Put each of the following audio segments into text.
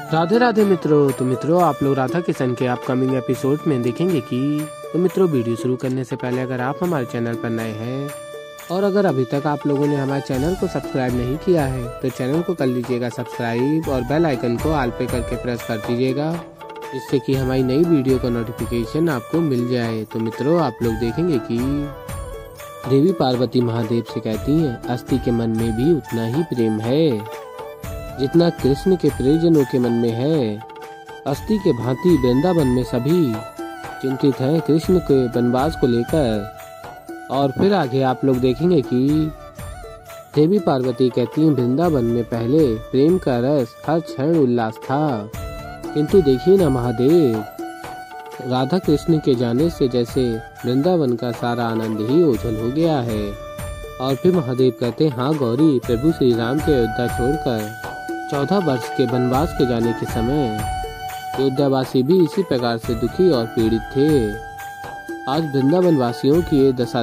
राधे राधे मित्रों। तो मित्रों, आप लोग राधा किशन के अपकमिंग एपिसोड में देखेंगे कि मित्रों, वीडियो शुरू करने से पहले अगर आप हमारे चैनल पर नए हैं और अगर अभी तक आप लोगों ने हमारे चैनल को सब्सक्राइब नहीं किया है तो चैनल को कर लीजिएगा सब्सक्राइब और बेल आइकन को ऑल पे करके प्रेस कर दीजिएगा, जिससे कि हमारी नई वीडियो का नोटिफिकेशन आपको मिल जाए। तो मित्रों, आप लोग देखेंगे कि देवी पार्वती महादेव से कहती हैं, अस्थि के मन में भी उतना ही प्रेम है जितना कृष्ण के प्रियजनों के मन में है। अस्थि के भांति वृंदावन में सभी चिंतित हैं कृष्ण के वनवास को लेकर। और फिर आगे आप लोग देखेंगे कि देवी पार्वती कहती हैं, वृंदावन में पहले प्रेम का रस हर क्षण उल्लास था, किंतु देखिए ना महादेव, राधा कृष्ण के जाने से जैसे वृंदावन का सारा आनंद ही ओझल हो गया है। और फिर महादेव कहते हैं, हाँ गौरी, प्रभु श्री राम के अयोध्या छोड़कर 14 वर्ष के वनवास के जाने के समय अयोध्यावासी भी इसी प्रकार से दुखी और पीड़ित थे। आज वृंदावन वासियों की ये दशा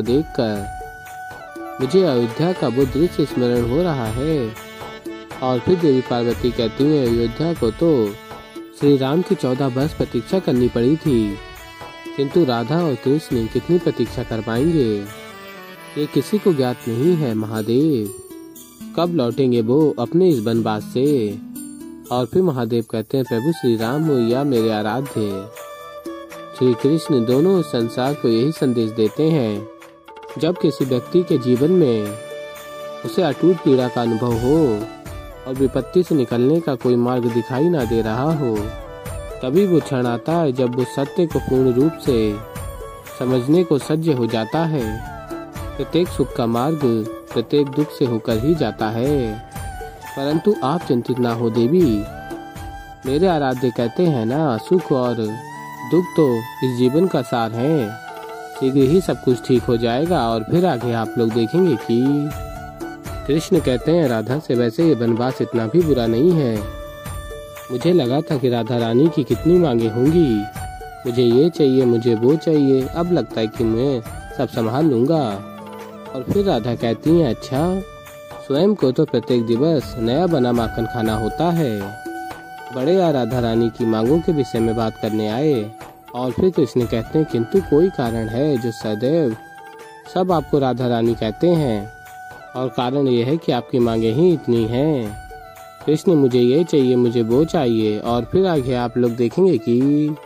देखकर मुझे अयोध्या का वो दृश्य स्मरण हो रहा है। और फिर देवी पार्वती कहती हैं, अयोध्या को तो श्री राम की 14 वर्ष प्रतीक्षा करनी पड़ी थी, किंतु राधा और कृष्ण कितनी प्रतीक्षा कर पाएंगे ये किसी को ज्ञात नहीं है। महादेव कब लौटेंगे वो अपने इस वनवास से। और फिर महादेव कहते हैं, प्रभु श्री राम हो या मेरे आराध्य श्री कृष्ण, दोनों संसार को यही संदेश देते हैं, जब किसी व्यक्ति के जीवन में उसे अटूट पीड़ा का अनुभव हो और विपत्ति से निकलने का कोई मार्ग दिखाई ना दे रहा हो, तभी वो क्षण आता है जब वो सत्य को पूर्ण रूप से समझने को सज्ज हो जाता है। प्रत्येक सुख का मार्ग प्रत्येक दुख से होकर ही जाता है। परंतु आप चिंतित ना हो देवी, मेरे आराध्य कहते हैं ना, सुख और दुख तो इस जीवन का सार है, शीघ्र ही सब कुछ ठीक हो जाएगा। और फिर आगे आप लोग देखेंगे कि कृष्ण कहते हैं राधा से, वैसे ये वनवास इतना भी बुरा नहीं है। मुझे लगा था कि राधा रानी की कितनी मांगे होंगी, मुझे ये चाहिए, मुझे वो चाहिए, अब लगता है कि मैं सब संभाल लूंगा। और फिर राधा कहती हैं, अच्छा, स्वयं को तो प्रत्येक दिवस नया बना माखन खाना होता है। बड़े राधा रानी की मांगों के विषय में बात करने आए। और फिर कृष्ण कहते हैं, किंतु कोई कारण है जो सदैव सब आपको राधा रानी कहते हैं, और कारण यह है कि आपकी मांगे ही इतनी हैं। कृष्ण मुझे ये चाहिए, मुझे वो चाहिए। और फिर आगे आप लोग देखेंगे कि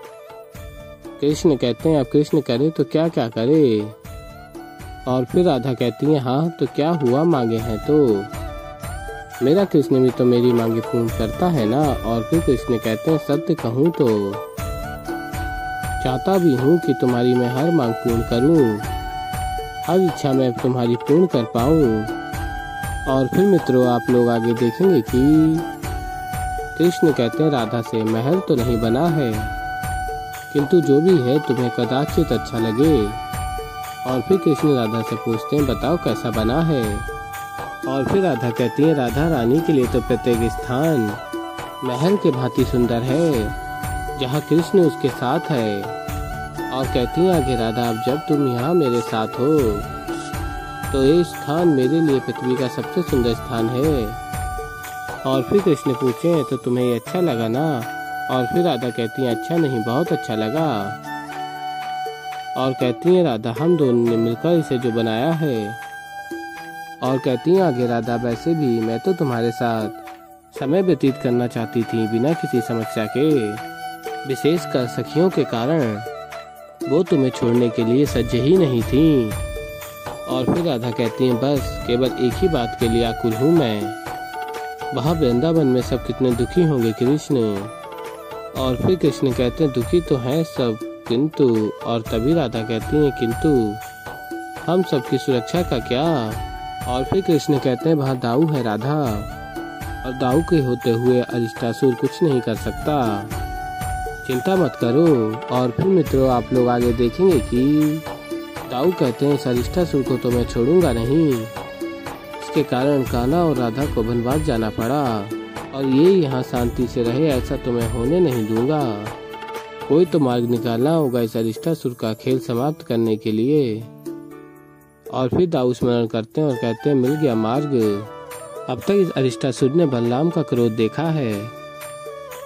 कृष्ण कहते हैं, अब कृष्ण करे तो क्या क्या करे। और फिर राधा कहती है, हाँ तो क्या हुआ, मांगे हैं तो मेरा कृष्ण भी तो मेरी मांगे पूर्ण करता है ना। और फिर कृष्ण कहते हैं, सत्य कहूँ तो चाहता भी हूँ कि तुम्हारी मैं हर मांग पूर्ण करूँ, हर इच्छा मैं तुम्हारी पूर्ण कर पाऊँ। और फिर मित्रों, आप लोग आगे देखेंगे कि कृष्ण कहते हैं राधा से, महल तो नहीं बना है, किंतु जो भी है तुम्हें कदाचित अच्छा लगे। और फिर कृष्ण राधा से पूछते हैं, बताओ कैसा बना है। और फिर राधा कहती है, राधा रानी के लिए तो प्रत्येक स्थान महल के भांति सुंदर है, जहाँ कृष्ण उसके साथ है। और कहती है आगे राधा, अब जब तुम यहाँ मेरे साथ हो तो ये स्थान मेरे लिए पृथ्वी का सबसे सुंदर स्थान है। और फिर कृष्ण पूछे, तो तुम्हें ये अच्छा लगा ना। और फिर राधा कहती है, अच्छा नहीं, बहुत अच्छा लगा। और कहती हैं राधा, हम दोनों ने मिलकर इसे जो बनाया है। और कहती हैं आगे राधा, वैसे भी मैं तो तुम्हारे साथ समय व्यतीत करना चाहती थी, बिना किसी समस्या के, विशेषकर सखियों के कारण वो तुम्हें छोड़ने के लिए सज्ज ही नहीं थी। और फिर राधा कहती हैं, बस केवल एक ही बात के लिए आकुल हूँ मैं, वहाँ वृंदावन में सब कितने दुखी होंगे कृष्ण। और फिर कृष्ण कहते हैं, दुखी तो हैं सब, किंतु। और तभी राधा कहती हैं, किंतु हम सबकी सुरक्षा का क्या। और फिर कृष्ण कहते हैं, वहाँ दाऊ है राधा, और दाऊ के होते हुए अरिष्टासुर कुछ नहीं कर सकता, चिंता मत करो। और फिर मित्रों, आप लोग आगे देखेंगे कि दाऊ कहते हैं, इस अरिष्टासुर को तो मैं छोड़ूंगा नहीं, इसके कारण कान्हा और राधा को वनवास जाना पड़ा, और ये यहाँ शांति से रहे ऐसा तो मैं होने नहीं दूंगा। कोई तो मार्ग निकालना होगा इस अरिष्टासुर का खेल समाप्त करने के लिए। और फिर दाऊ स्मरण करते हैं और कहते हैं, मिल गया मार्ग। अब तक इस अरिष्टासुर ने बलराम का क्रोध देखा है,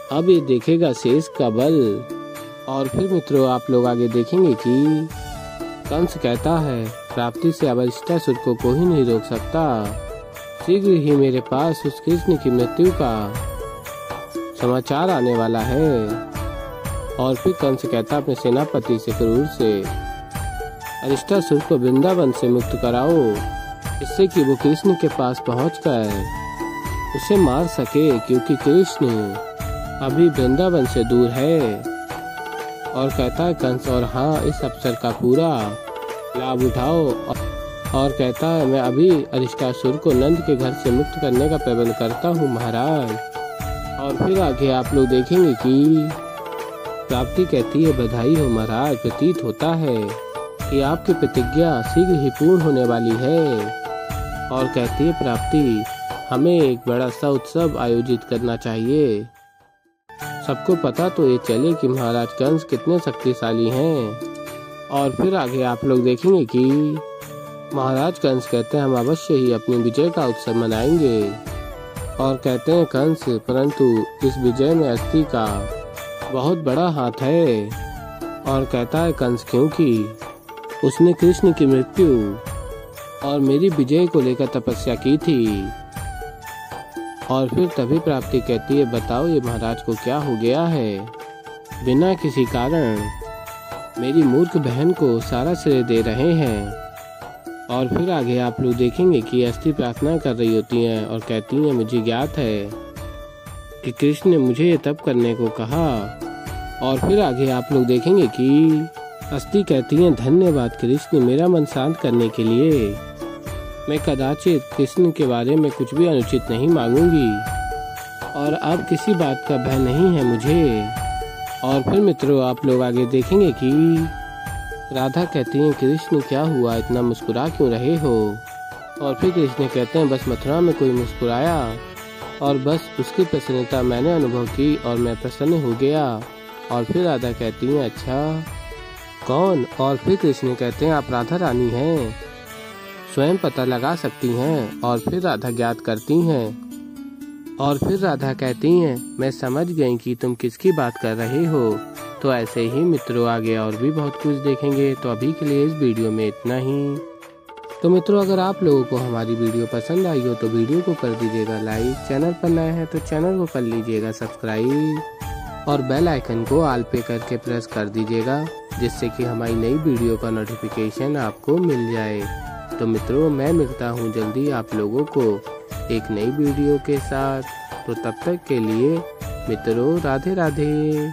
अब ये देखेगा शेष का बल। और फिर मित्रों आप लोग आगे देखेंगे कि कंस कहता है प्राप्ति से अब अरिष्टासुर को कोई नहीं रोक सकता। शीघ्र ही मेरे पास उस कृष्ण की मृत्यु का समाचार आने वाला है। और फिर कंस कहता अपने सेनापति से क्रूर से अरिष्टासुर को वृंदावन से मुक्त कराओ, इससे कि वो कृष्ण के पास पहुंचकर उसे मार सके, क्योंकि कृष्ण अभी वृंदावन से दूर है। और कहता है कंस और हाँ इस अवसर का पूरा लाभ उठाओ। और कहता है मैं अभी अरिष्टासुर को नंद के घर से मुक्त करने का प्रबंध करता हूँ महाराज। और फिर आगे आप लोग देखेंगे कि प्राप्ति कहती है बधाई हो महाराज, प्रतीत होता है कि आपकी प्रतिज्ञा शीघ्र ही पूर्ण होने वाली है। और कहती है प्राप्ति हमें एक बड़ा सा उत्सव आयोजित करना चाहिए। सबको पता तो ये चले कि महाराज कंस कितने शक्तिशाली हैं। और फिर आगे आप लोग देखेंगे कि महाराज कंस कहते हैं हम अवश्य ही अपनी विजय का उत्सव मनाएंगे। और कहते हैं कंस परंतु इस विजय में अस्थि का बहुत बड़ा हाथ है। और कहता है कंस क्योंकि उसने कृष्ण की मृत्यु और मेरी विजय को लेकर तपस्या की थी। और फिर तभी प्राप्ति कहती है बताओ ये महाराज को क्या हो गया है, बिना किसी कारण मेरी मूर्ख बहन को सारा श्रेय दे रहे हैं। और फिर आगे आप लोग देखेंगे कि अस्थि प्रार्थना कर रही होती हैं और कहती हैं मुझे ज्ञात है कि कृष्ण ने मुझे ये तप करने को कहा। और फिर आगे आप लोग देखेंगे कि अस्थि कहती हैं धन्यवाद कृष्ण मेरा मन शांत करने के लिए। मैं कदाचित कृष्ण के बारे में कुछ भी अनुचित नहीं मांगूंगी और अब किसी बात का भय नहीं है मुझे। और फिर मित्रों आप लोग आगे देखेंगे कि राधा कहती हैं कृष्ण क्या हुआ, इतना मुस्कुरा क्यों रहे हो। और फिर कृष्ण कहते हैं बस मथुरा में कोई मुस्कुराया और बस उसकी प्रसन्नता मैंने अनुभव की और मैं प्रसन्न हो गया। और फिर राधा कहती हैं अच्छा कौन। और फिर कृष्ण कहते हैं आप राधा रानी हैं, स्वयं पता लगा सकती हैं। और फिर राधा ज्ञात करती हैं। और फिर राधा कहती हैं मैं समझ गई कि तुम किसकी बात कर रहे हो। तो ऐसे ही मित्रों आगे और भी बहुत कुछ देखेंगे। तो अभी के लिए इस वीडियो में इतना ही। तो मित्रों अगर आप लोगों को हमारी वीडियो पसंद आई हो तो वीडियो को कर दीजिएगा लाइक, चैनल पर नए हैं तो चैनल को कर लीजिएगा सब्सक्राइब और बेल आइकन को ऑल पे करके प्रेस कर दीजिएगा, जिससे कि हमारी नई वीडियो का नोटिफिकेशन आपको मिल जाए। तो मित्रों मैं मिलता हूँ जल्दी आप लोगों को एक नई वीडियो के साथ। तो तब तक के लिए मित्रों राधे राधे।